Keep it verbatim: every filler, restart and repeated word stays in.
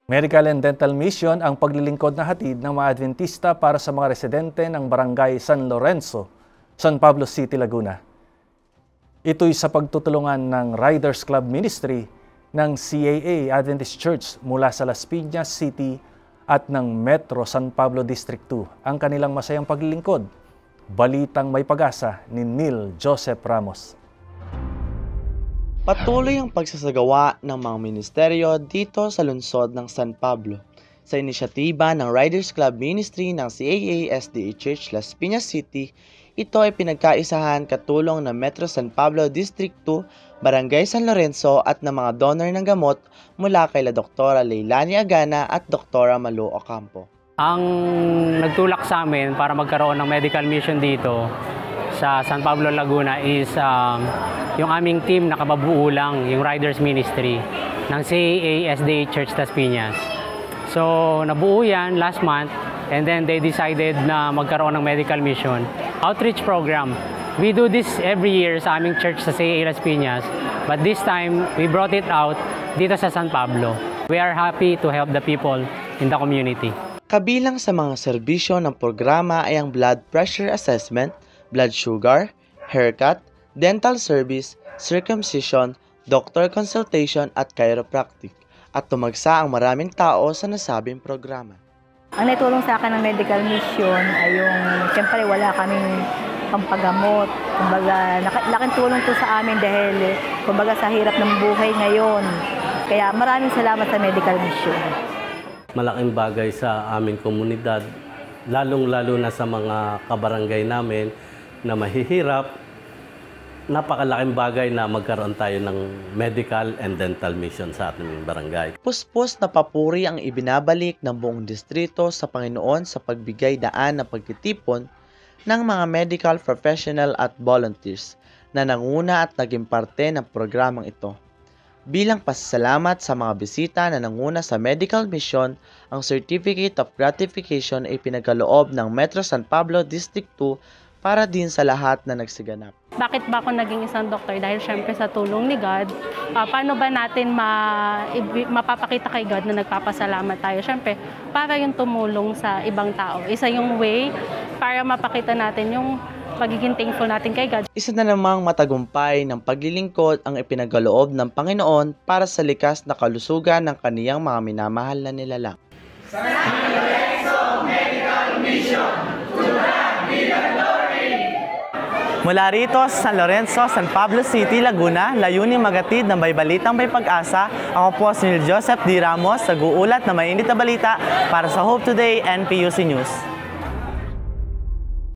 Medical and Dental Mission ang paglilingkod na hatid ng mga Adventista para sa mga residente ng Barangay San Lorenzo, San Pablo City, Laguna. Ito'y sa pagtutulungan ng Riders Club Ministry ng C A A Adventist Church mula sa Las Piñas City at ng Metro San Pablo District two ang kanilang masayang paglilingkod. Balitang may pag-asa ni Neil Joseph Ramos. Patuloy ang pagsasagawa ng mga ministeryo dito sa lungsod ng San Pablo. Sa inisyatiba ng Riders Club Ministry ng C A A S D A Church Las Piñas City, ito ay pinagkaisahan katulong ng Metro San Pablo District two, Barangay San Lorenzo at ng mga donor ng gamot mula kay la Doktora Leilani Agana at Doktora Malu Ocampo. Ang nagtulak sa amin para magkaroon ng medical mission dito sa San Pablo, Laguna is um, yung aming team na kababuo lang, yung Riders Ministry ng C A A S D A Church Las Piñas. So nabuo yan last month and then they decided na magkaroon ng medical mission. Outreach program. We do this every year sa aming church sa C A A Las Piñas, but this time we brought it out dito sa San Pablo. We are happy to help the people in the community. Kabilang sa mga serbisyo ng programa ay ang blood pressure assessment, blood sugar, haircut, dental service, circumcision, doctor consultation at chiropractic. At tumagsa ang maraming tao sa nasabing programa. Ang natulong sa akin ng medical mission ay yung, siyempre wala kaming pampagamot. Kumbaga, laking tulong to sa amin dahil kumbaga sa hirap ng buhay ngayon. Kaya maraming salamat sa medical mission. Malaking bagay sa aming komunidad, lalong-lalo na sa mga kabarangay namin na mahihirap. Napakalaking bagay na magkaroon tayo ng medical and dental mission sa ating barangay. Puspos na papuri ang ibinabalik ng buong distrito sa Panginoon sa pagbigay daan ng pagtitipon ng mga medical professional at volunteers na nanguna at naging parte ng programang ito. Bilang pasasalamat sa mga bisita na nanguna sa medical mission, ang Certificate of Gratification ay pinagkaloob ng Metro San Pablo District two para din sa lahat na nagsiganap. Bakit ba ako naging isang doktor? Dahil syempre sa tulong ni God, uh, paano ba natin ma mapapakita kay God na nagpapasalamat tayo? Syempre, para yung tumulong sa ibang tao. Isa yung way para mapakita natin yung pagiging thankful natin kay God. Isa na namang matagumpay ng paglilingkod ang ipinagkaloob ng Panginoon para sa likas na kalusugan ng kaniyang mga minamahal na nilalang. San Lorenzo Medical Mission, to God be the glory! Mula rito sa San Lorenzo, San Pablo City, Laguna, layuning magatid ng may balitang may pag-asa. Ako po si Neil Joseph D. Ramos, nag-uulat na mainit na balita para sa Hope Today N P U C News.